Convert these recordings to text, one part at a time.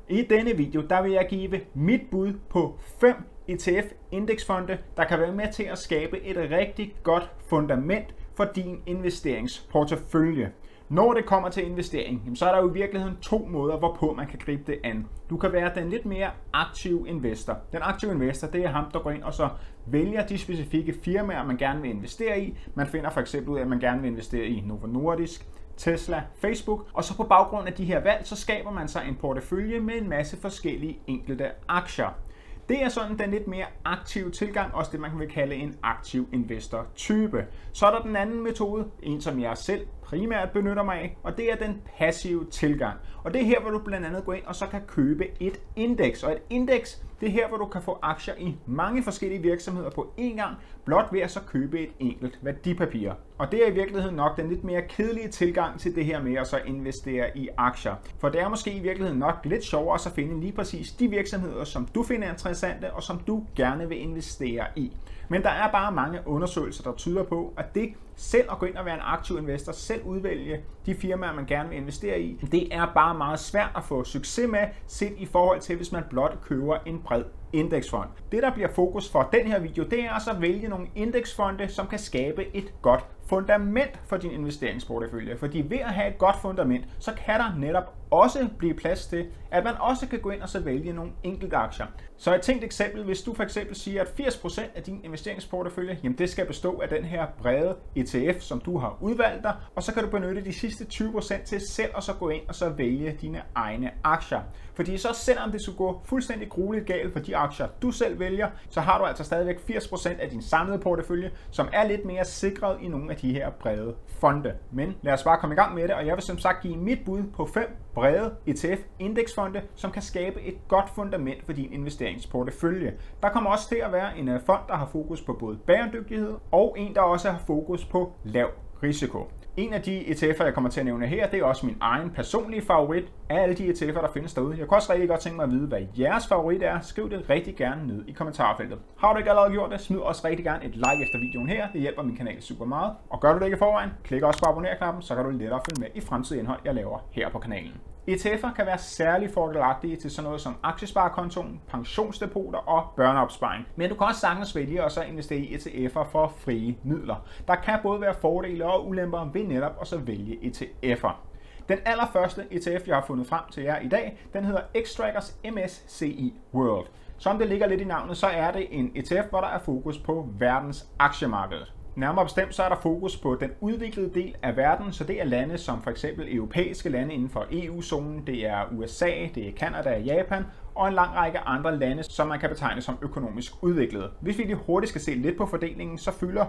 I denne video der vil jeg give mit bud på 5 ETF-indeksfonde, der kan være med til at skabe et rigtig godt fundament for din investeringsportefølje. Når det kommer til investering, så er der jo i virkeligheden 2 måder, hvorpå man kan gribe det an. Du kan være den lidt mere aktive investor. Den aktive investor, det er ham, der går ind og så vælger de specifikke firmaer, man gerne vil investere i. Man finder for eksempel ud af, at man gerne vil investere i Novo Nordisk, Tesla, Facebook, og så på baggrund af de her valg, så skaber man sig en portefølje med en masse forskellige enkelte aktier. Det er sådan den lidt mere aktive tilgang, også det man vil kalde en aktiv investor type. Så er der den anden metode, en som jeg selv primært benytter mig af, og det er den passive tilgang. Og det er her, hvor du blandt andet går ind og så kan købe et indeks. Og et indeks, det er her, hvor du kan få aktier i mange forskellige virksomheder på én gang, blot ved at så købe et enkelt værdipapir. Og det er i virkeligheden nok den lidt mere kedelige tilgang til det her med at så investere i aktier. For det er måske i virkeligheden nok lidt sjovere at så finde lige præcis de virksomheder, som du finder interessante og som du gerne vil investere i. Men der er bare mange undersøgelser, der tyder på, at det selv at gå ind og være en aktiv investor, selv udvælge de firmaer, man gerne vil investere i, det er bare meget svært at få succes med, set i forhold til, hvis man blot køber en bred indeksfond. Det, der bliver fokus for den her video, det er altså at vælge nogle indeksfonde, som kan skabe et godt fundament for din investeringsportefølje. Fordi ved at have et godt fundament, så kan der netop også blive plads til, at man også kan gå ind og så vælge nogle enkelte aktier. Så et tænkt eksempel, hvis du for eksempel siger, at 80% af din investeringsportefølje, jamen det skal bestå af den her brede ETF, som du har udvalgt dig, og så kan du benytte de sidste 20% til selv at så gå ind og så vælge dine egne aktier. Fordi så selvom det skulle gå fuldstændig grueligt galt for de aktier, du selv vælger, så har du altså stadigvæk 80% af din samlede portefølje, som er lidt mere sikret i nogle af de her brede fonde. Men lad os bare komme i gang med det, og jeg vil som sagt give mit bud på 5 brede ETF-indeksfonde, som kan skabe et godt fundament for din investeringsportefølje. Der kommer også til at være en fond, der har fokus på både bæredygtighed, og en, der også har fokus på lav risiko. En af de ETF'er, jeg kommer til at nævne her, det er også min egen personlige favorit af alle de ETF'er, der findes derude. Jeg kunne også rigtig godt tænke mig at vide, hvad jeres favorit er. Skriv det rigtig gerne ned i kommentarfeltet. Har du ikke allerede gjort det, smid også rigtig gerne et like efter videoen her. Det hjælper min kanal super meget. Og gør du det ikke i forvejen, klik også på abonner-knappen, så kan du lettere følge med i fremtidige indhold, jeg laver her på kanalen. ETF'er kan være særlig fordelagtige til sådan noget som aktiesparekontoen, pensionsdepoter og børneopsparing. Men du kan også sagtens vælge at så investere i ETF'er for frie midler. Der kan både være fordele og ulemper ved netop at så vælge ETF'er. Den allerførste ETF, jeg har fundet frem til jer i dag, den hedder Xtrackers MSCI World. Som det ligger lidt i navnet, så er det en ETF, hvor der er fokus på verdens aktiemarked. Nærmere bestemt så er der fokus på den udviklede del af verden, så det er lande som for eksempel europæiske lande inden for EU-zonen, det er USA, det er Canada og Japan, og en lang række andre lande, som man kan betegne som økonomisk udviklede. Hvis vi lige hurtigt skal se lidt på fordelingen, så fylder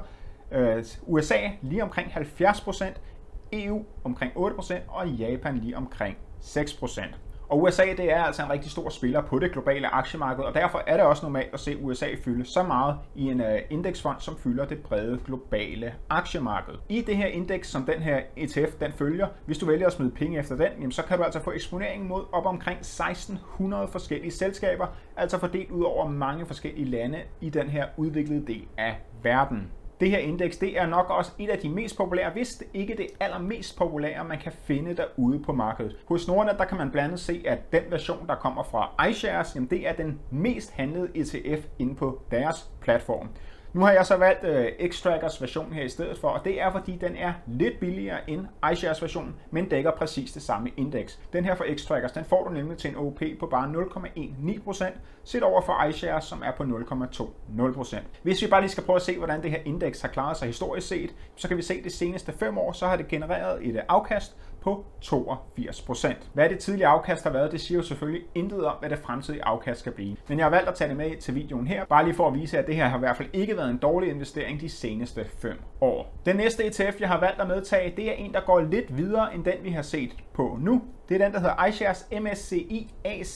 USA lige omkring 70%, EU omkring 8% og Japan lige omkring 6%. Og USA det er altså en rigtig stor spiller på det globale aktiemarked, og derfor er det også normalt at se USA fylde så meget i en indeksfond, som fylder det brede globale aktiemarked. I det her indeks, som den her ETF den følger, hvis du vælger at smide penge efter den, jamen så kan du altså få eksponering mod op omkring 1600 forskellige selskaber, altså fordelt ud over mange forskellige lande i den her udviklede del af verden. Det her indeks, det er nok også et af de mest populære, hvis det ikke det allermest populære, man kan finde derude på markedet. Hos Nordnet, der kan man blandt andet se, at den version, der kommer fra iShares, jamen det er den mest handlede ETF inde på deres platform. Nu har jeg så valgt Xtrackers version her i stedet for, og det er fordi den er lidt billigere end iShares versionen, men dækker præcis det samme indeks. Den her for Xtrackers, den får du nemlig til en OP på bare 0,19%, set over for iShares, som er på 0,20%. Hvis vi bare lige skal prøve at se, hvordan det her indeks har klaret sig historisk set, så kan vi se, at de seneste 5 år, så har det genereret et afkast på 82%. Hvad det tidlige afkast har været, det siger jo selvfølgelig intet om, hvad det fremtidige afkast skal blive. Men jeg har valgt at tage det med til videoen her, bare lige for at vise, at det her har i hvert fald ikke været en dårlig investering de seneste 5 år. Den næste ETF, jeg har valgt at medtage, det er en, der går lidt videre end den, vi har set på nu. Det er den, der hedder iShares MSCI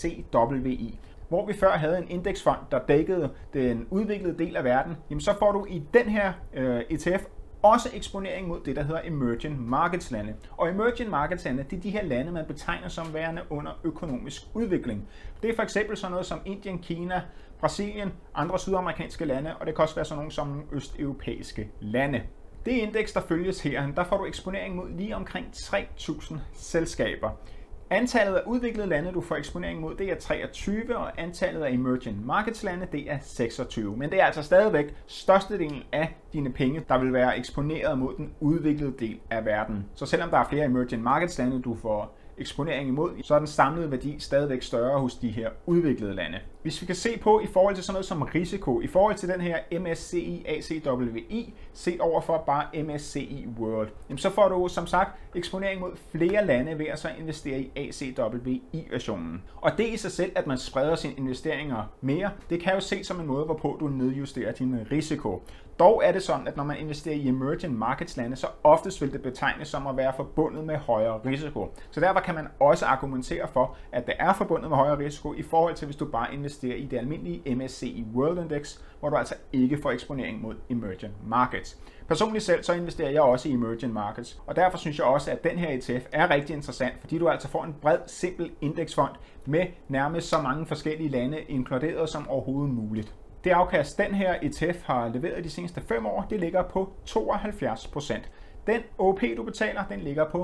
ACWI. Hvor vi før havde en indeksfond, der dækkede den udviklede del af verden, jamen så får du i den her ETF også eksponering mod det, der hedder Emerging Markets lande. Og Emerging Markets lande, det er de her lande, man betegner som værende under økonomisk udvikling. Det er for eksempel sådan noget som Indien, Kina, Brasilien, andre sydamerikanske lande, og det kan også være sådan nogle som østeuropæiske lande. Det indeks, der følges her, der får du eksponering mod lige omkring 3.000 selskaber. Antallet af udviklede lande, du får eksponering mod, det er 23, og antallet af emerging markets lande, det er 26. Men det er altså stadigvæk størstedelen af dine penge, der vil være eksponeret mod den udviklede del af verden. Så selvom der er flere emerging markets lande, du får eksponering imod, så er den samlede værdi stadigvæk større hos de her udviklede lande. Hvis vi kan se på i forhold til sådan noget som risiko, i forhold til den her MSCI ACWI, set over for bare MSCI World, så får du som sagt eksponering mod flere lande ved at så investere i ACWI-versionen. Og det i sig selv, at man spreder sine investeringer mere, det kan jo ses som en måde, hvorpå du nedjusterer din risiko. Dog er det sådan, at når man investerer i emerging markets lande, så oftest vil det betegnes som at være forbundet med højere risiko. Så derfor kan man også argumentere for, at det er forbundet med højere risiko i forhold til, hvis du bare investerer i det almindelige MSCI World Index, hvor du altså ikke får eksponering mod emerging markets. Personligt selv så investerer jeg også i emerging markets, og derfor synes jeg også, at den her ETF er rigtig interessant, fordi du altså får en bred, simpel indeksfond med nærmest så mange forskellige lande inkluderet som overhovedet muligt. Det afkast, den her ETF har leveret de seneste 5 år, det ligger på 72%. Den OP, du betaler, den ligger på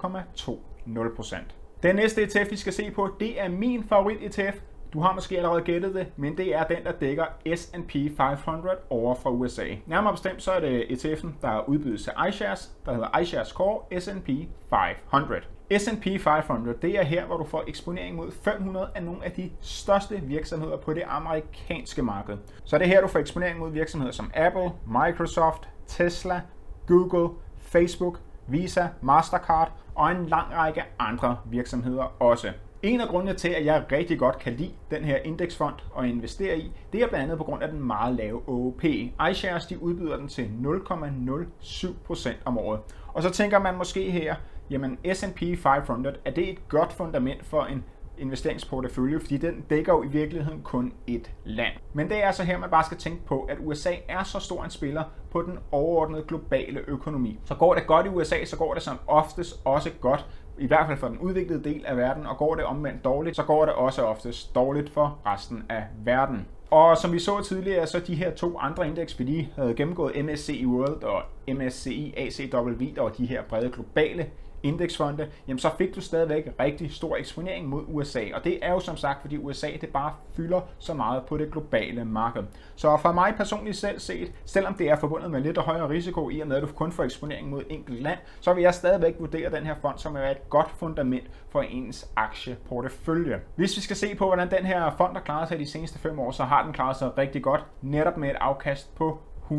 0,20%. Den næste ETF, vi skal se på, det er min favorit-ETF. Du har måske allerede gættet det, men det er den, der dækker S&P 500 over fra USA. Nærmere bestemt så er det ETF'en, der udbydes til iShares, der hedder iShares Core S&P 500. S&P 500, det er her, hvor du får eksponering mod 500 af nogle af de største virksomheder på det amerikanske marked. Så er det her, du får eksponering mod virksomheder som Apple, Microsoft, Tesla, Google, Facebook, Visa, Mastercard og en lang række andre virksomheder også. En af grundene til, at jeg rigtig godt kan lide den her indeksfond og investere i, det er blandt andet på grund af den meget lave OP. iShares, de udbyder den til 0,07% om året. Og så tænker man måske her, jamen S&P 500, er det et godt fundament for en investeringsportefølje, fordi den dækker jo i virkeligheden kun et land. Men det er altså her, man bare skal tænke på, at USA er så stor en spiller på den overordnede globale økonomi. Så går det godt i USA, så går det som oftest også godt, i hvert fald for den udviklede del af verden, og går det omvendt dårligt, så går det også oftest dårligt for resten af verden. Og som vi så tidligere, så de her 2 andre indeks, vi lige havde gennemgået, MSCI World og MSCI ACWI, der var de her brede globale indeksfonde, jamen så fik du stadigvæk rigtig stor eksponering mod USA. Og det er jo som sagt, fordi USA det bare fylder så meget på det globale marked. Så for mig personligt selv set, selvom det er forbundet med lidt højere risiko i og med, at du kun får eksponering mod enkelt land, så vil jeg stadigvæk vurdere den her fond som et godt fundament for ens aktieportefølje. Hvis vi skal se på, hvordan den her fond har klaret sig de seneste 5 år, så har den klaret sig rigtig godt, netop med et afkast på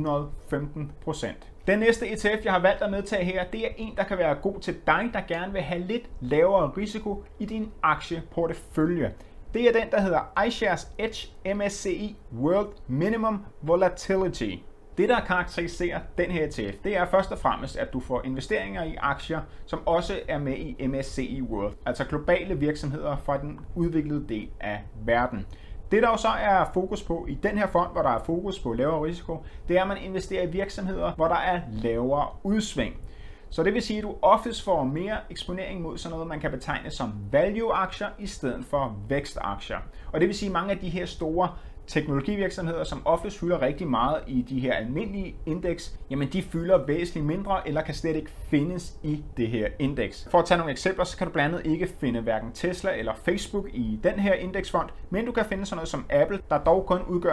115%. Den næste ETF, jeg har valgt at medtage her, det er en, der kan være god til dig, der gerne vil have lidt lavere risiko i din aktieportefølje. Det er den, der hedder iShares Edge MSCI World Minimum Volatility. Det, der karakteriserer den her ETF, det er først og fremmest, at du får investeringer i aktier, som også er med i MSCI World, altså globale virksomheder fra den udviklede del af verden. Det, der jo så er fokus på i den her fond, hvor der er fokus på lavere risiko, det er, at man investerer i virksomheder, hvor der er lavere udsving. Så det vil sige, at du oftest får mere eksponering mod sådan noget, man kan betegne som value-aktier i stedet for vækstaktier. Og det vil sige, at mange af de her store teknologivirksomheder, som oftest fylder rigtig meget i de her almindelige indeks, jamen de fylder væsentligt mindre eller kan slet ikke findes i det her indeks. For at tage nogle eksempler, så kan du blandt andet ikke finde hverken Tesla eller Facebook i den her indeksfond, men du kan finde sådan noget som Apple, der dog kun udgør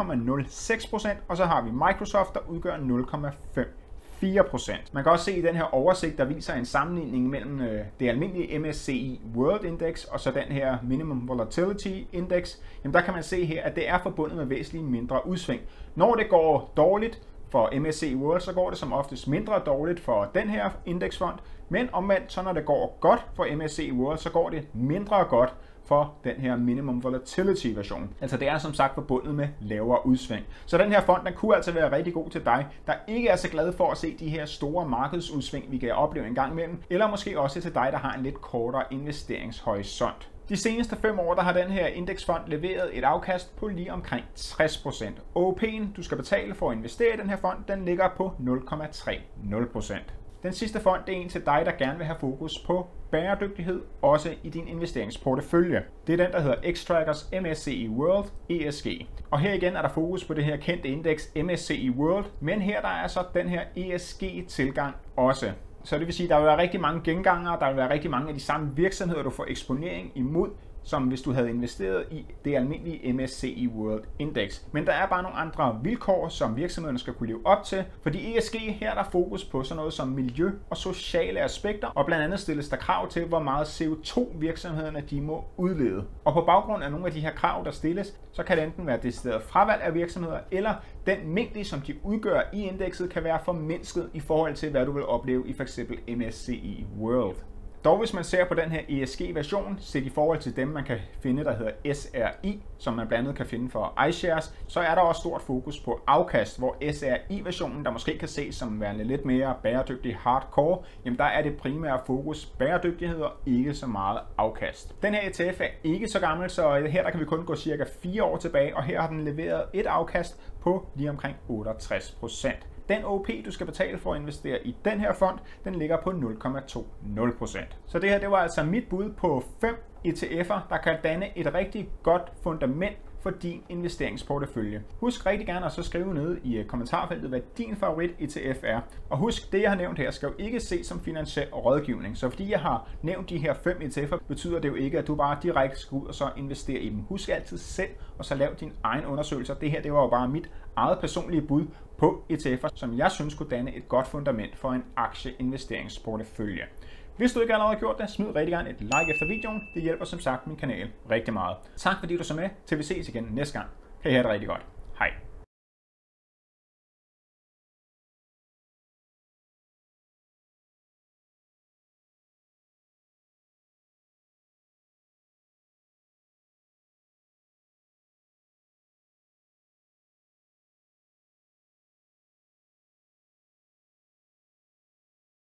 0,06%, og så har vi Microsoft, der udgør 0,4%. Man kan også se i den her oversigt, der viser en sammenligning mellem det almindelige MSCI World Index og så den her Minimum Volatility Index. Jamen der kan man se her, at det er forbundet med væsentligt mindre udsving. Når det går dårligt for MSCI World, så går det som oftest mindre dårligt for den her indeksfond. Men omvendt, så når det går godt for MSCI World, så går det mindre godt for den her Minimum Volatility version. Altså det er som sagt forbundet med lavere udsving. Så den her fond, den kunne altså være rigtig god til dig, der ikke er så glad for at se de her store markedsudsving, vi kan opleve en gang imellem, eller måske også til dig, der har en lidt kortere investeringshorisont. De seneste 5 år, der har den her indeksfond leveret et afkast på lige omkring 60%. OP'en, du skal betale for at investere i den her fond, den ligger på 0,30%. Den sidste fond, det er en til dig, der gerne vil have fokus på bæredygtighed, også i din investeringsportefølje. Det er den, der hedder Xtrackers MSCI World ESG. Og her igen er der fokus på det her kendte indeks MSCI World, men her der er så den her ESG-tilgang også. Så det vil sige, at der vil være rigtig mange gengangere, der vil være rigtig mange af de samme virksomheder, du får eksponering imod, som hvis du havde investeret i det almindelige MSCI World Index. Men der er bare nogle andre vilkår, som virksomhederne skal kunne leve op til, fordi ESG her der er fokus på sådan noget som miljø og sociale aspekter, og blandt andet stilles der krav til, hvor meget CO2 virksomhederne de må udlede. Og på baggrund af nogle af de her krav, der stilles, så kan det enten være decideret fravalg af virksomheder, eller den mængde, som de udgør i indekset, kan være formindsket i forhold til, hvad du vil opleve i f.eks. MSCI World. Dog hvis man ser på den her ESG-version, set i forhold til dem, man kan finde, der hedder SRI, som man blandt andet kan finde for iShares, så er der også stort fokus på afkast, hvor SRI-versionen, der måske kan ses som værende lidt mere bæredygtig hardcore, jamen der er det primære fokus bæredygtighed og ikke så meget afkast. Den her ETF er ikke så gammel, så her der kan vi kun gå cirka 4 år tilbage, og her har den leveret et afkast på lige omkring 68%. Den OP, du skal betale for at investere i den her fond, den ligger på 0,20%. Så det her, det var altså mit bud på 5 ETF'er, der kan danne et rigtig godt fundament for din investeringsportefølje. Husk rigtig gerne at så skrive nede i kommentarfeltet, hvad din favorit ETF er. Og husk, det jeg har nævnt her, skal jo ikke ses som finansiel rådgivning. Så fordi jeg har nævnt de her 5 ETF'er, betyder det jo ikke, at du bare direkte skal ud og så investere i dem. Husk altid selv, og så lav din egen undersøgelser. Det her, det var jo bare mit eget personlige bud på ETF'er, som jeg synes kunne danne et godt fundament for en aktieinvesteringsportefølje. Hvis du ikke allerede har gjort det, smid rigtig gerne et like efter videoen. Det hjælper som sagt min kanal rigtig meget. Tak fordi du så med. Til vi ses igen næste gang. Kan I have det rigtig godt.